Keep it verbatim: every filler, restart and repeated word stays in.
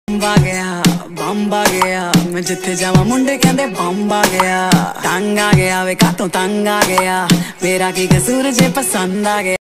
Bomb ਆ ਗਿਆ bomb ਆ ਗਿਆ ਮੈਂ ਜਿੱਥੇ ਜਾਵਾਂ ਮੁੰਡੇ ਕਹਿੰਦੇ ਬੰਬ ਆ ਗਿਆ ਤੰਗ ਆ ਗਿਆ ਵੇ ਕਾਤੋਂ ਤੰਗ ਆ ਗਿਆ ਮੇਰਾ ਕੀ ਕਸੂਰ ਜੇ ਪਸੰਦ ਆ ਗਿਆ।